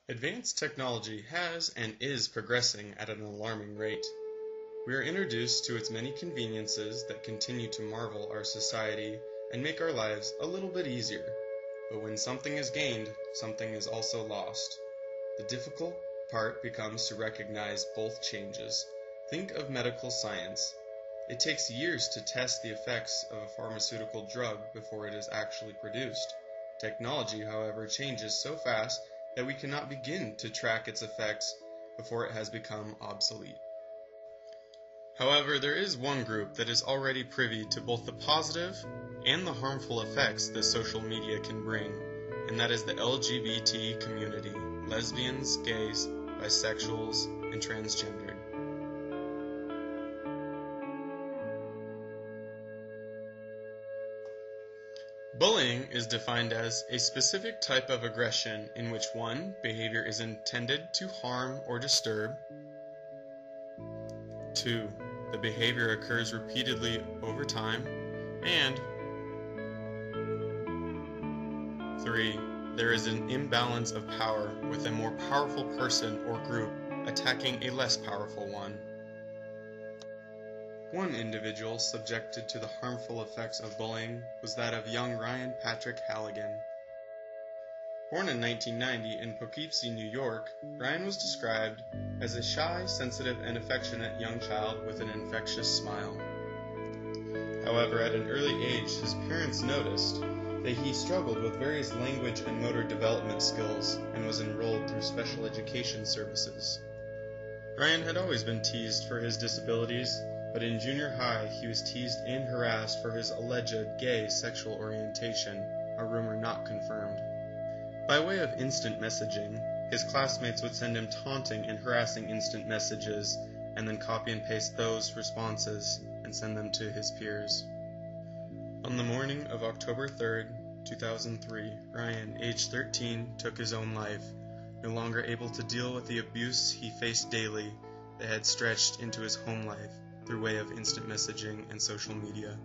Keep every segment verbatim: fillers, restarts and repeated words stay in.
Advanced technology has and is progressing at an alarming rate. We are introduced to its many conveniences that continue to marvel our society and make our lives a little bit easier. But when something is gained, something is also lost. The difficult part becomes to recognize both changes. Think of medical science. It takes years to test the effects of a pharmaceutical drug before it is actually produced. Technology, however, changes so fast that we cannot begin to track its effects before it has become obsolete. However, there is one group that is already privy to both the positive and the harmful effects that social media can bring, and that is the L G B T community, lesbians, gays, bisexuals, and transgendered. Bullying is defined as a specific type of aggression in which one behavior is intended to harm or disturb. Two, the behavior occurs repeatedly over time. And three, there is an imbalance of power with a more powerful person or group attacking a less powerful one. One individual subjected to the harmful effects of bullying was that of young Ryan Patrick Halligan. Born in nineteen ninety in Poughkeepsie, New York, Ryan was described as a shy, sensitive, and affectionate young child with an infectious smile. However, at an early age, his parents noticed that he struggled with various language and motor development skills and was enrolled through special education services. Ryan had always been teased for his disabilities, but in junior high he was teased and harassed for his alleged gay sexual orientation, a rumor not confirmed. By way of instant messaging, his classmates would send him taunting and harassing instant messages, and then copy and paste those responses and send them to his peers. On the morning of October third, two thousand three, Ryan, age thirteen, took his own life, no longer able to deal with the abuse he faced daily that had stretched into his home life through way of instant messaging and social media.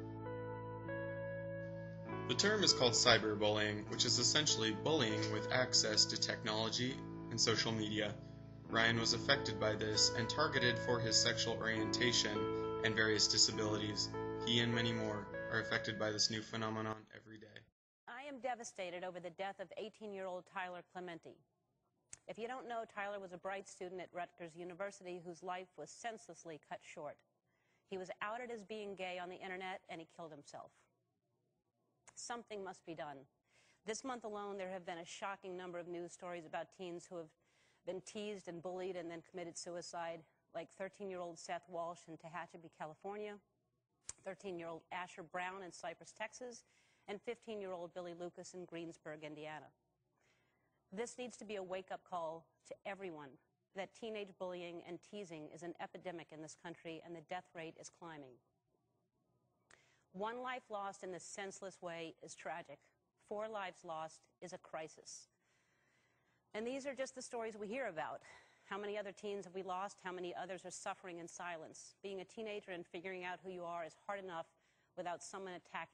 The term is called cyberbullying, which is essentially bullying with access to technology and social media. Ryan was affected by this and targeted for his sexual orientation and various disabilities. He and many more are affected by this new phenomenon every day. I am devastated over the death of eighteen-year-old Tyler Clementi. If you don't know, Tyler was a bright student at Rutgers University whose life was senselessly cut short. He was outed as being gay on the internet, and he killed himself. Something must be done. This month alone, there have been a shocking number of news stories about teens who have been teased and bullied and then committed suicide, like thirteen-year-old Seth Walsh in Tehachapi, California, thirteen-year-old Asher Brown in Cypress, Texas, and fifteen-year-old Billy Lucas in Greensburg, Indiana. This needs to be a wake-up call to everyone that teenage bullying and teasing is an epidemic in this country, and the death rate is climbing. One life lost in this senseless way is tragic. Four lives lost is a crisis. And these are just the stories we hear about. How many other teens have we lost? How many others are suffering in silence? Being a teenager and figuring out who you are is hard enough without someone attacking.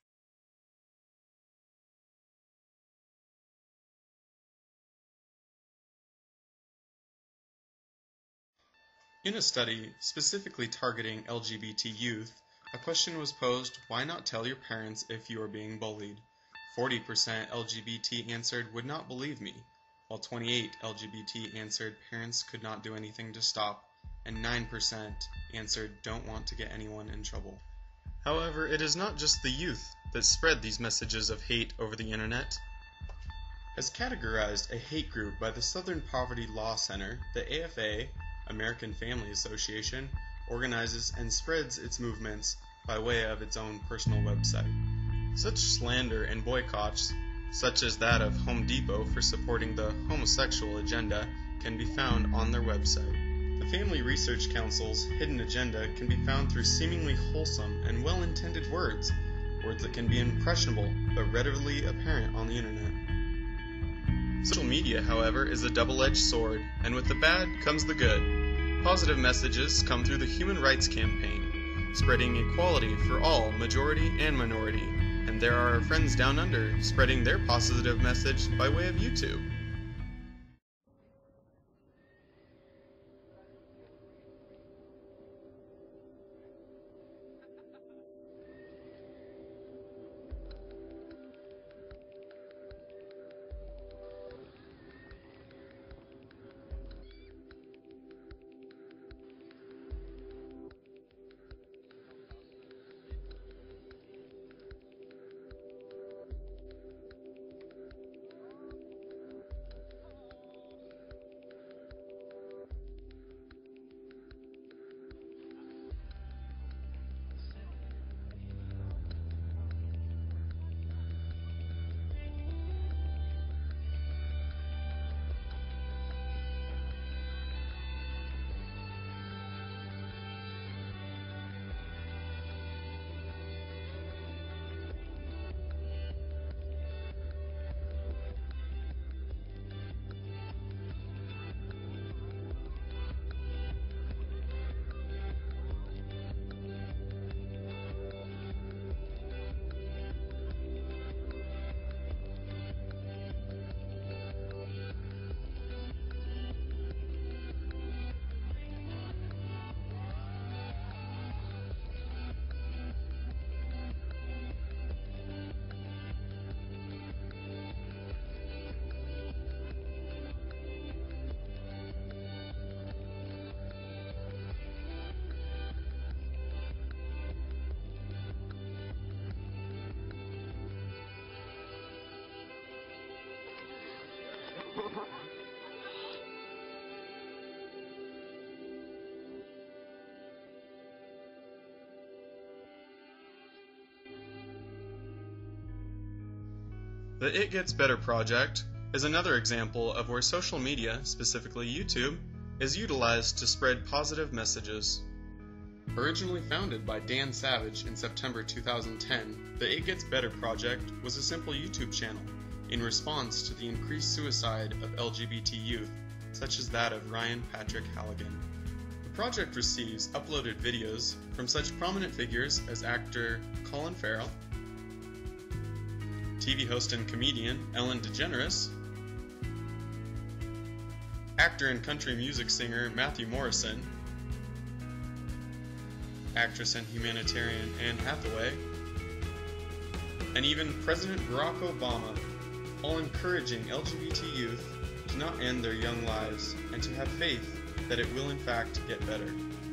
In a study specifically targeting L G B T youth, a question was posed, why not tell your parents if you are being bullied? forty percent L G B T answered, would not believe me, while twenty-eight L G B T answered, parents could not do anything to stop, and nine percent answered, don't want to get anyone in trouble. However, it is not just the youth that spread these messages of hate over the internet. As categorized a hate group by the Southern Poverty Law Center, the A F A, American Family Association, organizes and spreads its movements by way of its own personal website. Such slander and boycotts, such as that of Home Depot for supporting the homosexual agenda, can be found on their website. The Family Research Council's hidden agenda can be found through seemingly wholesome and well-intended words, words that can be impressionable but readily apparent on the internet. Social media, however, is a double-edged sword, and with the bad comes the good. Positive messages come through the Human Rights Campaign, spreading equality for all, majority and minority, and there are our friends down under spreading their positive message by way of YouTube. The It Gets Better project is another example of where social media, specifically YouTube, is utilized to spread positive messages. Originally founded by Dan Savage in September two thousand ten, the It Gets Better project was a simple YouTube channel in response to the increased suicide of L G B T youth, such as that of Ryan Patrick Halligan. The project receives uploaded videos from such prominent figures as actor Colin Farrell, T V host and comedian Ellen DeGeneres, actor and country music singer Matthew Morrison, actress and humanitarian Anne Hathaway, and even President Barack Obama, all encouraging L G B T youth to not end their young lives and to have faith that it will in fact get better.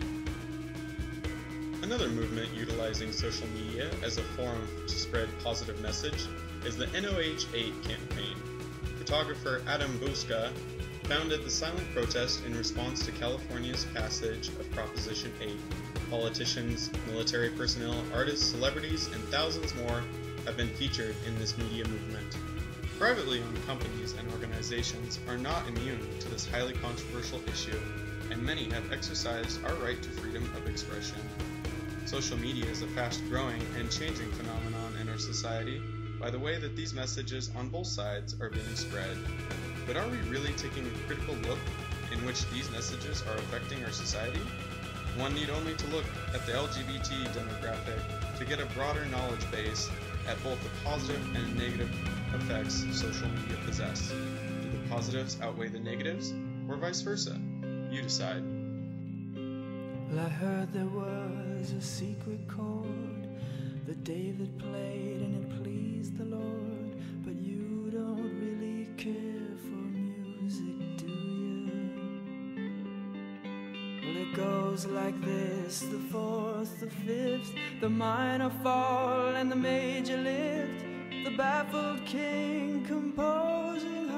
Another movement utilizing social media as a forum to spread positive message is the N O H eight campaign. Photographer Adam Buska founded the silent protest in response to California's passage of Proposition eight. Politicians, military personnel, artists, celebrities, and thousands more have been featured in this media movement. Privately owned companies and organizations are not immune to this highly controversial issue, and many have exercised our right to freedom of expression. Social media is a fast-growing and changing phenomenon in our society by the way that these messages on both sides are being spread. But are we really taking a critical look in which these messages are affecting our society? One need only to look at the L G B T demographic to get a broader knowledge base at both the positive and negative effects social media possess. Do the positives outweigh the negatives, or vice versa? You decide. Well, I heard there was a secret chord that David played and it pleased the Lord, but you don't really care for music, do you? Well, it goes like this: the fourth, the fifth, the minor fall and the major lift, the baffled king composing